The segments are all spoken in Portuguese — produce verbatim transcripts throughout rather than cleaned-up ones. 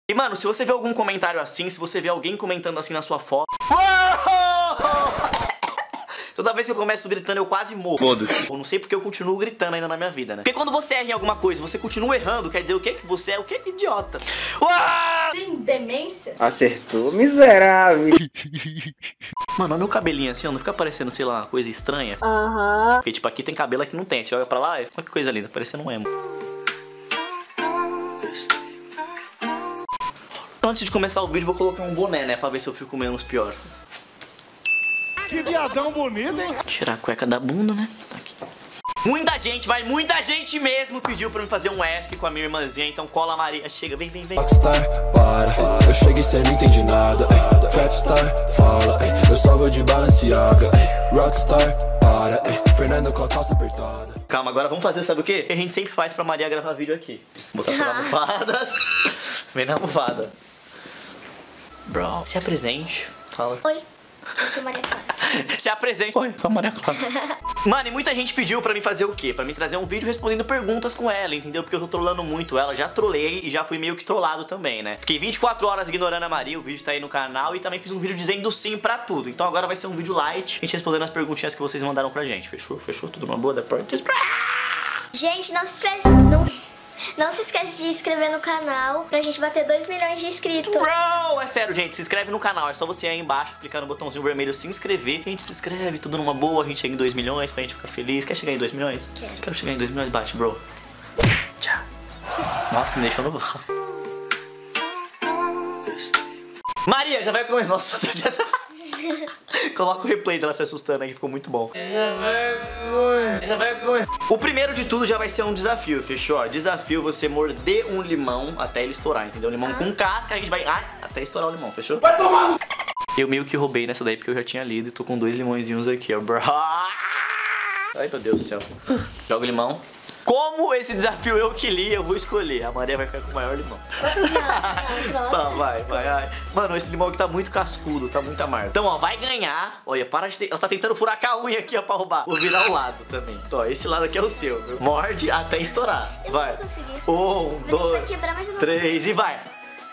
E, mano, se você vê algum comentário assim, se você vê alguém comentando assim na sua foto... Toda vez que eu começo gritando, eu quase morro. Foda-se. Eu não sei porque eu continuo gritando ainda na minha vida, né? Porque quando você erra em alguma coisa, você continua errando, quer dizer o que que você é? O que que idiota? Uau! Tem demência? Acertou, miserável. Mano, olha meu cabelinho assim, ó, não fica parecendo, sei lá, uma coisa estranha? Aham. Porque, tipo, aqui tem cabelo, aqui não tem. Você olha pra lá, olha que coisa linda, parecendo um emo. Antes de começar o vídeo, vou colocar um boné, né? Pra ver se eu fico menos pior. Que viadão bonito, hein? Tirar a cueca da bunda, né? Tá aqui. Muita gente, mas muita gente mesmo pediu pra mim fazer um ESC com a minha irmãzinha. Então cola, Maria. Chega, vem, vem, vem. Rockstar, para, eu cheguei cê não entende nada. Ei. Trapstar, fala, ei. Eu só vou de Balenciaga. Ei. Rockstar, para, ei. Fernando com a calça apertada. Calma, agora vamos fazer, sabe o quê? Que a gente sempre faz pra Maria gravar vídeo aqui. Botar as almofadas. Vem na almofada. Bro, se apresente. Fala. Oi, eu sou Maria Clara. Se apresente. Oi, sou Maria Clara. Mano, e muita gente pediu pra mim fazer o quê? Pra mim trazer um vídeo respondendo perguntas com ela, entendeu? Porque eu tô trollando muito ela. Já trolei e já fui meio que trollado também, né? Fiquei vinte e quatro horas ignorando a Maria. O vídeo tá aí no canal. E também fiz um vídeo dizendo sim pra tudo. Então agora vai ser um vídeo light. A gente respondendo as perguntinhas que vocês mandaram pra gente. Fechou? Fechou? Tudo numa boa? Da porta. Gente, não se esquece, não, não se esquece de se inscrever no canal pra gente bater dois milhões de inscritos. Bro, é sério, gente, se inscreve no canal. É só você ir aí embaixo, clicar no botãozinho vermelho se inscrever. A gente se inscreve, tudo numa boa. A gente chega em dois milhões pra gente ficar feliz. Quer chegar em dois milhões? Quero. Quero chegar em dois milhões, bate, bro. Tchau. Nossa, me deixou no vaso. Maria, já vai comer. Nossa, coloca o replay dela se assustando aí, ficou muito bom. Já vai comer. O primeiro de tudo já vai ser um desafio, fechou? Ó, desafio você morder um limão até ele estourar, entendeu? Limão com casca, a gente vai... Ai, até estourar o limão, fechou? Vai tomar! Eu meio que roubei nessa daí porque eu já tinha lido e tô com dois limõezinhos aqui, ó. Ai, meu Deus do céu. Joga o limão. Como esse desafio eu que li, eu vou escolher. A Maria vai ficar com o maior limão. Tá, vai, vai, vai. Mano, esse limão aqui tá muito cascudo, tá muito amargo. Então, ó, vai ganhar. Olha, para de ter... Ela tá tentando furar com a unha aqui, ó, pra roubar. Vou virar o lado também. Então, ó, esse lado aqui é o seu. Viu? Morde até estourar. Eu vai. não vou conseguir. Um, Mas dois, vai quebrar, mas eu não três e vai.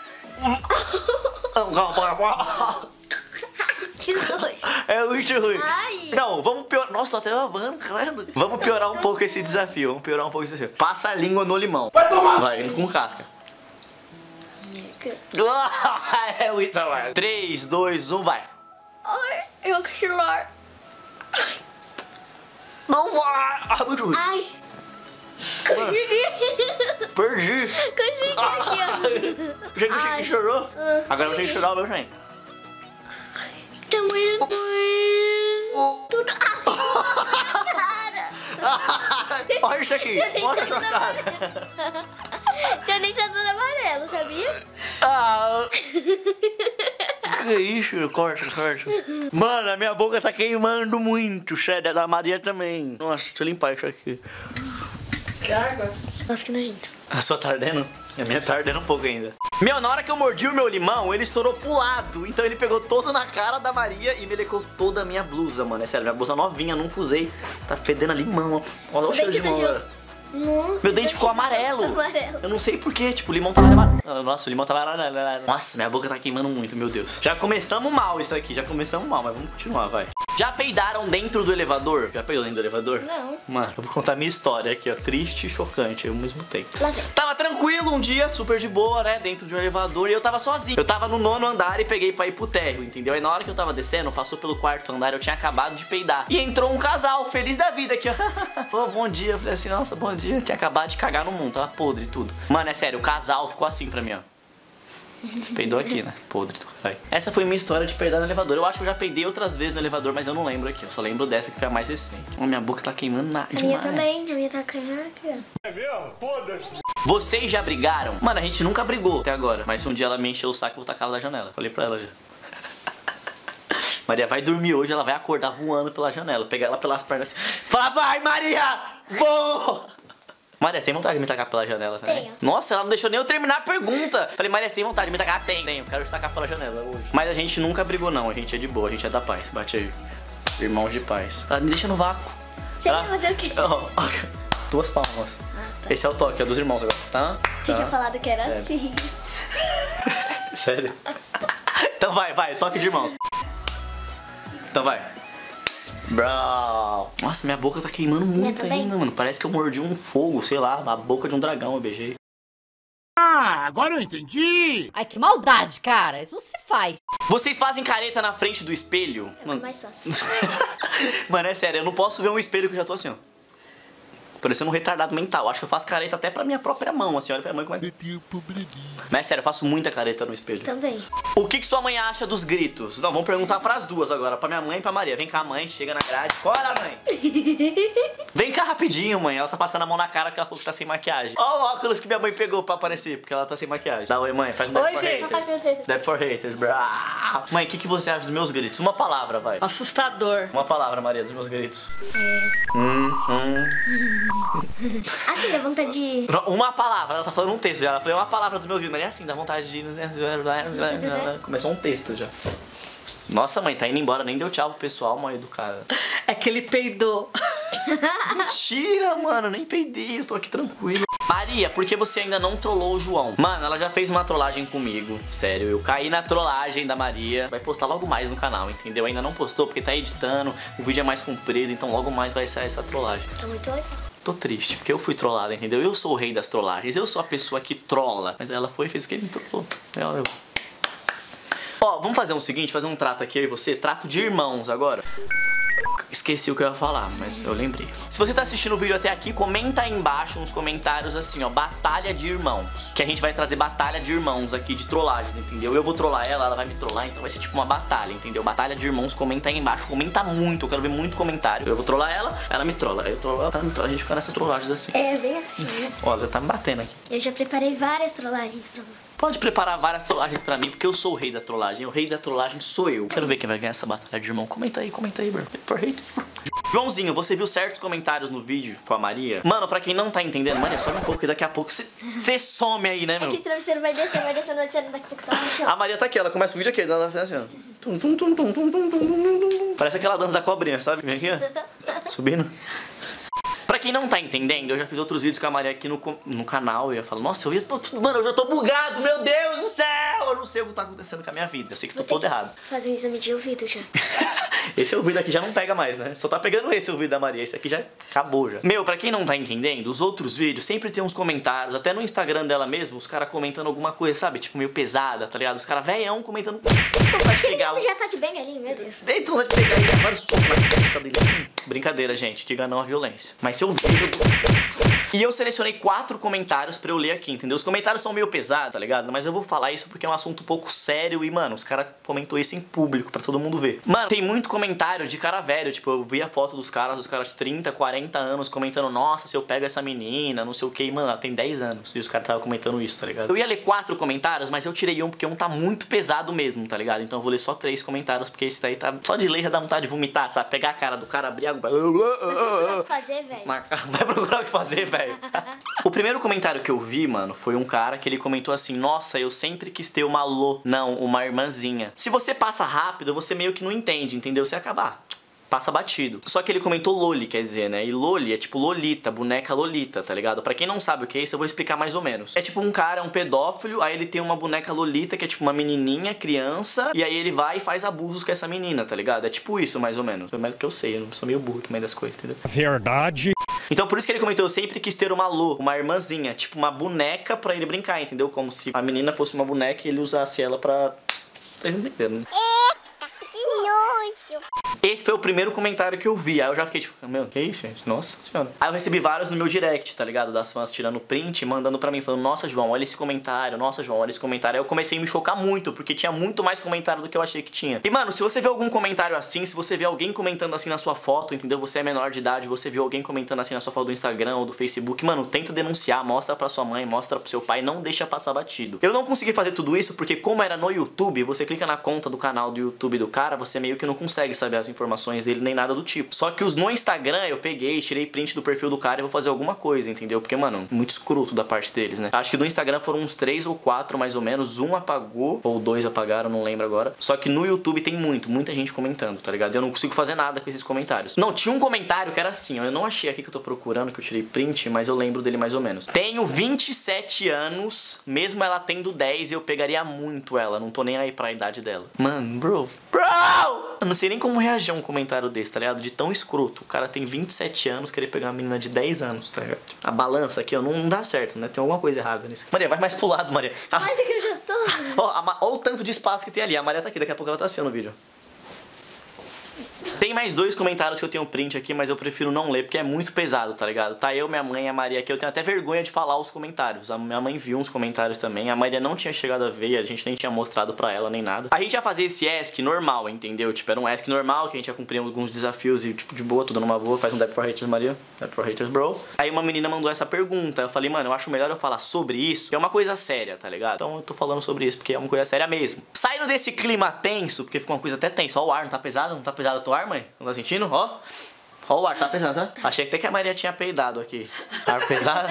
Que nojo. É muito ruim. Ai. Não, vamos piorar. Nossa, tô até lavando, cara. Vamos piorar um pouco esse desafio. Vamos piorar um pouco esse desafio. Passa a língua no limão. Vai tomar. Vai, com casca. É muito amargo. três, dois, um, vai. Ai, eu vou cochilar. Não vai. Ah, muito ruim. Ai. Consegui. Perdi. Consegui aqui, ó. Já que chorou. Ah, Agora eu tenho que chorar o meu, gente. Tá muito doendo. Tudo. Ai, Olha isso aqui. Tinha Olha a sua deixado cara. Tinha deixado tudo amarelo, sabia? Ah. Que isso? Corta, corta. Mano, a minha boca tá queimando muito. Sério, da Maria também. Nossa, deixa eu limpar isso aqui. Nossa, que nojento. A sua tá ardendo? A minha tá ardendo um pouco ainda. Meu, na hora que eu mordi o meu limão, ele estourou pro lado. Então ele pegou todo na cara da Maria e melecou toda a minha blusa, mano. É sério, minha blusa novinha, nunca usei. Tá fedendo a limão, ó. Olha o, o cheiro de limão agora. Não, Meu dente ficou amarelo. amarelo. Eu não sei porquê, tipo, o limão tava amarelo. Nossa, o limão tava amarelo. Nossa, minha boca tá queimando muito, meu Deus. Já começamos mal isso aqui, já começamos mal, mas vamos continuar, vai. Já peidaram dentro do elevador? Já peidou dentro do elevador? Não. Mano, eu vou contar a minha história aqui, ó. Triste e chocante ao mesmo tempo. Lá vem. Tava tranquilo um dia, super de boa, né? Dentro de um elevador e eu tava sozinho. Eu tava no nono andar e peguei pra ir pro térreo, entendeu? Aí na hora que eu tava descendo, passou pelo quarto andar, eu tinha acabado de peidar. E entrou um casal, feliz da vida aqui, ó. Pô, bom dia. Eu falei assim, nossa, bom dia. Eu tinha acabado de cagar no mundo, tava podre e tudo. Mano, é sério, o casal ficou assim pra mim, ó. Você peidou aqui, né? Podre do caralho. Essa foi minha história de peidar no elevador. Eu acho que eu já peidei outras vezes no elevador, mas eu não lembro aqui. Eu só lembro dessa que foi a mais recente. Ó, minha boca tá queimando nada. A minha também, a minha tá queimando aqui, ó. É mesmo? Foda-se. Vocês já brigaram? Mano, a gente nunca brigou até agora. Mas se um dia ela me encheu o saco, eu vou tacar ela da janela. Falei pra ela já. Maria vai dormir hoje, ela vai acordar voando pela janela. Pegar ela pelas pernas assim. Fala, vai, Maria! Vou! Maria, você tem vontade de me tacar pela janela também? Tenho. Nossa, ela não deixou nem eu terminar a pergunta. Falei, Maria, você tem vontade de me tacar? Tenho. Tenho, quero te tacar pela janela hoje. Mas a gente nunca brigou, não. A gente é de boa, a gente é da paz. Bate aí. Irmãos de paz. Ela me deixa no vácuo. Você vai fazer o quê? Ó, ó, duas palmas. Ah, tá. Esse é o toque, é dos irmãos agora. Tá? Você tá. tinha falado que era É. assim. Sério? Então vai, vai, toque de irmãos. Então vai. Bro. Nossa, minha boca tá queimando muito também? ainda, mano. Parece que eu mordi um fogo, sei lá, a boca de um dragão eu beijei. Ah, agora eu entendi! Ai, que maldade, cara. Isso não se faz. Vocês fazem careta na frente do espelho? É Mano, mais fácil. mano, é sério, eu não posso ver um espelho que eu já tô assim, ó. Parecendo um retardado mental. Acho que eu faço careta até pra minha própria mão, assim, olha pra minha mãe como é. Mas é sério, eu faço muita careta no espelho. Também. O que, que sua mãe acha dos gritos? Não, vamos perguntar pras duas agora, pra minha mãe e pra Maria. Vem cá, mãe, chega na grade. Bora, mãe! Vem cá rapidinho, mãe. Ela tá passando a mão na cara porque ela falou que tá sem maquiagem. Ó o óculos que minha mãe pegou pra aparecer, porque ela tá sem maquiagem. Dá oi, mãe. Faz um Oi, dab for gente. haters. Dab for haters, brá. Mãe, o que, que você acha dos meus gritos? Uma palavra, vai. Assustador. Uma palavra, Maria, dos meus gritos. É. Hum, hum. Assim, dá vontade de... Uma palavra, ela tá falando um texto já. Ela falou uma palavra dos meus gritos, mas é assim, dá vontade de... Começou um texto já. Nossa, mãe, tá indo embora, nem deu tchau pro pessoal, mal educada. É que ele peidou. Mentira, mano, nem peidei, eu tô aqui tranquilo. Maria, por que você ainda não trollou o João? Mano, ela já fez uma trollagem comigo. Sério, eu caí na trollagem da Maria. Vai postar logo mais no canal, entendeu? Ainda não postou porque tá editando, o vídeo é mais comprido, então logo mais vai sair essa trollagem. Tá muito legal. Tô triste, porque eu fui trollada, entendeu? Eu sou o rei das trollagens, eu sou a pessoa que trolla. Mas ela foi e fez o que ele me trollou. Eu, eu. Ó, vamos fazer o seguinte, fazer um trato aqui, eu e você. Trato de irmãos agora. Esqueci o que eu ia falar, mas eu lembrei. Se você tá assistindo o vídeo até aqui, comenta aí embaixo nos comentários assim, ó, batalha de irmãos. Que a gente vai trazer batalha de irmãos aqui, de trollagens, entendeu? Eu vou trollar ela, ela vai me trollar, então vai ser tipo uma batalha, entendeu? Batalha de irmãos, comenta aí embaixo, comenta muito, eu quero ver muito comentário. Eu vou trollar ela, ela me trolla, aí eu trollo ela, ela me trolla, a gente fica nessas trollagens assim. É, bem assim, né? Olha, tá me batendo aqui. Eu já preparei várias trollagens pra você. Pode preparar várias trollagens pra mim, porque eu sou o rei da trollagem. O rei da trollagem sou eu. Quero ver quem vai ganhar essa batalha de irmão. Comenta aí, comenta aí, bro. For hate. Joãozinho, você viu certos comentários no vídeo com a Maria? Mano, pra quem não tá entendendo, Maria, some um pouco, que daqui a pouco você some aí, né, É meu? que esse travesseiro vai descendo, vai descendo, vai descendo, daqui a pouco tá no chão. A Maria tá aqui, ela começa o vídeo aqui, ela faz assim, ó. Tum, tum, tum, tum, tum, tum, tum, tum, tum. Parece aquela dança da cobrinha, sabe? Vem aqui, ó. Subindo. Pra quem não tá entendendo, eu já fiz outros vídeos com a Maria aqui no, no canal e eu falo, nossa, eu ia, tô, mano, eu já tô bugado, meu Deus do céu! Eu não sei o que tá acontecendo com a minha vida, eu sei que tô todo errado. Fazer um exame de ouvido já. Esse ouvido aqui já não pega mais, né? Só tá pegando esse ouvido da Maria, esse aqui já acabou já. Meu, pra quem não tá entendendo, os outros vídeos sempre tem uns comentários, até no Instagram dela mesmo, os caras comentando alguma coisa, sabe? Tipo, meio pesada, tá ligado? Os caras velhão comentando... Não vai te Aquele pegar. homem já tá de bem ali, meu Deus. Então vai te pegar e agora soco na testa dele. Hum, brincadeira, gente. Diga não à violência. Mas se eu vejo... Eu tô... E eu selecionei quatro comentários pra eu ler aqui, entendeu? Os comentários são meio pesados, tá ligado? Mas eu vou falar isso porque é um assunto um pouco sério e, mano, os caras comentou isso em público pra todo mundo ver. Mano, tem muito comentário de cara velho, tipo, eu vi a foto dos caras, os caras de trinta, quarenta anos comentando, nossa, se eu pego essa menina, não sei o que, mano, ela tem dez anos. E os caras estavam comentando isso, tá ligado? Eu ia ler quatro comentários, mas eu tirei um porque um tá muito pesado mesmo, tá ligado? Então eu vou ler só três comentários, porque esse daí tá... Só de ler já dá vontade de vomitar, sabe? Pegar a cara do cara, abrir a... Vai procurar o que fazer, velho. Vai procurar o que fazer, velho. O primeiro comentário que eu vi, mano, foi um cara que ele comentou assim, nossa, eu sempre quis ter uma Lô, não, uma irmãzinha. Se você passa rápido, você meio que não entende, entendeu? Você acabar. Passa batido. Só que ele comentou Loli, quer dizer, né? E Loli é tipo Lolita, boneca Lolita, tá ligado? Pra quem não sabe o que é isso, eu vou explicar mais ou menos. É tipo um cara, um pedófilo, aí ele tem uma boneca Lolita, que é tipo uma menininha, criança, e aí ele vai e faz abusos com essa menina, tá ligado? É tipo isso, mais ou menos. É mais do que eu sei, eu sou meio burro também das coisas, entendeu? Verdade. Então por isso que ele comentou, eu sempre quis ter uma Lô, uma irmãzinha, tipo uma boneca pra ele brincar, entendeu? Como se a menina fosse uma boneca e ele usasse ela pra... Vocês entenderam, né? Esse foi o primeiro comentário que eu vi. Aí eu já fiquei tipo, meu, que isso, gente? Nossa senhora. Aí eu recebi vários no meu direct, tá ligado? Das fãs tirando print, mandando pra mim, falando, nossa, João, olha esse comentário, nossa, João, olha esse comentário. Aí eu comecei a me chocar muito, porque tinha muito mais comentário do que eu achei que tinha. E, mano, se você vê algum comentário assim, se você vê alguém comentando assim na sua foto, entendeu? Você é menor de idade, você viu alguém comentando assim na sua foto do Instagram ou do Facebook, mano, tenta denunciar, mostra pra sua mãe, mostra pro seu pai, não deixa passar batido. Eu não consegui fazer tudo isso porque, como era no YouTube, você clica na conta do canal do YouTube do cara, você meio que não consegue saber as as informações dele, nem nada do tipo. Só que os no Instagram eu peguei, tirei print do perfil do cara e vou fazer alguma coisa, entendeu? Porque, mano, muito escroto da parte deles, né? Acho que no Instagram foram uns três ou quatro, mais ou menos. Um apagou, ou dois apagaram, não lembro agora. Só que no YouTube tem muito, muita gente comentando, tá ligado? Eu não consigo fazer nada com esses comentários. Não, tinha um comentário que era assim, ó. Eu não achei aqui que eu tô procurando, que eu tirei print, mas eu lembro dele mais ou menos. Tenho vinte e sete anos, mesmo ela tendo dez, eu pegaria muito ela. Não tô nem aí pra idade dela. Mano, bro. Bro! Eu não sei nem como reagir a um comentário desse, tá ligado? De tão escroto. O cara tem vinte e sete anos, querer pegar uma menina de dez anos, tá ligado? A balança aqui, ó, não dá certo, né? Tem alguma coisa errada nisso. Maria, vai mais pro lado, Maria. Ah. Mas é que eu já tô. Ó, ó o tanto de espaço que tem ali. A Maria tá aqui, daqui a pouco ela tá assim no vídeo. Tem mais dois comentários que eu tenho print aqui, mas eu prefiro não ler porque é muito pesado, tá ligado? Tá eu, minha mãe e a Maria aqui. Eu tenho até vergonha de falar os comentários. A minha mãe viu uns comentários também. A Maria não tinha chegado a ver, a gente nem tinha mostrado pra ela nem nada. A gente ia fazer esse ask normal, entendeu? Tipo, era um ask normal, que a gente ia cumprir alguns desafios e, tipo, de boa, tudo numa boa. Faz um Deb for Haters, Maria. Deb for Haters, bro. Aí uma menina mandou essa pergunta. Eu falei, mano, eu acho melhor eu falar sobre isso, que é uma coisa séria, tá ligado? Então eu tô falando sobre isso, porque é uma coisa séria mesmo. Saindo desse clima tenso, porque ficou uma coisa até tensa. Ó o ar, não tá pesado? Não tá pesado o teu ar, mãe? Não tá sentindo? Ó, ó o ar, tá pesado, tá? Achei até que a Maria tinha peidado aqui. Ar pesado?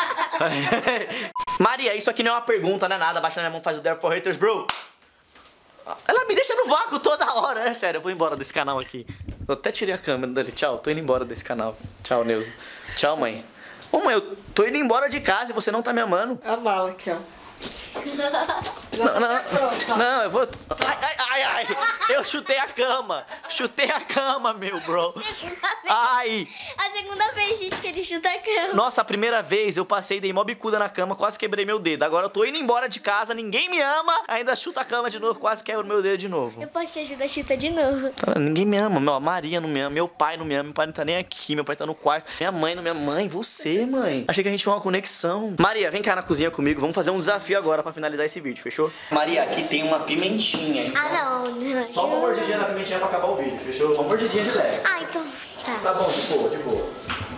Maria, isso aqui não é uma pergunta, não é nada. Baixa na minha mão, faz o Deb for Haters, bro. Ela me deixa no vácuo toda hora, é sério. Eu vou embora desse canal aqui. Eu até tirei a câmera dele. Tchau, tô indo embora desse canal. Tchau, Neuza. Tchau, mãe. Ô, mãe, eu tô indo embora de casa e você não tá me amando. A bala aqui, ó. Não, não, não, eu vou... Ai, ai, ai, ai. Eu chutei a cama. Chutei a cama, meu bro. Ai. A segunda vez, gente, que ele chuta a cama. Nossa, a primeira vez eu passei, dei mó bicuda na cama, quase quebrei meu dedo. Agora eu tô indo embora de casa, ninguém me ama, ainda chuta a cama de novo, quase quebro meu dedo de novo. Eu posso te ajudar a chutar de novo. Ah, ninguém me ama, meu, a Maria não me ama, meu pai não me ama, meu pai não tá nem aqui, meu pai tá no quarto. Minha mãe não me ama. Mãe, você, mãe. Achei que a gente tinha uma conexão. Maria, vem cá na cozinha comigo, vamos fazer um desafio agora pra finalizar esse vídeo, fechou? Maria, aqui tem uma pimentinha. Ah, não, não. Só uma mordidinha na pimentinha pra acabar o vídeo, fechou? Uma mordidinha de leve. Ah, então tá. Tá bom, de boa, de boa.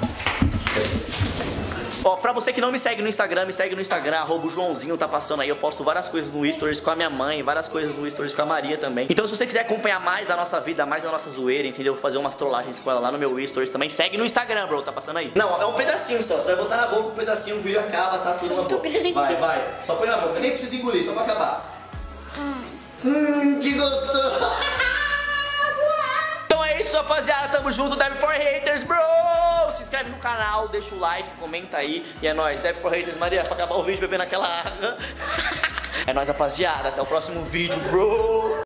Ó, pra você que não me segue no Instagram, me segue no Instagram, arroba o Joãozinho, tá passando aí. Eu posto várias coisas no Stories com a minha mãe, várias coisas no Stories com a Maria também. Então se você quiser acompanhar mais da nossa vida, mais da nossa zoeira, entendeu? Vou fazer umas trollagens com ela lá no meu Stories também. Segue no Instagram, bro, tá passando aí? Não, é um pedacinho só, você vai botar na boca um pedacinho, o vídeo acaba, tá tudo na boca. Grande. Vai, vai, só põe na boca, nem precisa engolir, só pra acabar. Hum, que gostoso. Então é isso, rapaziada, tamo junto, Deb for Haters, bro! Se inscreve no canal, deixa o like, comenta aí. E é nóis, Deb for Haters, Maria, pra acabar o vídeo bebendo aquela água. É nóis, rapaziada, até o próximo vídeo, bro!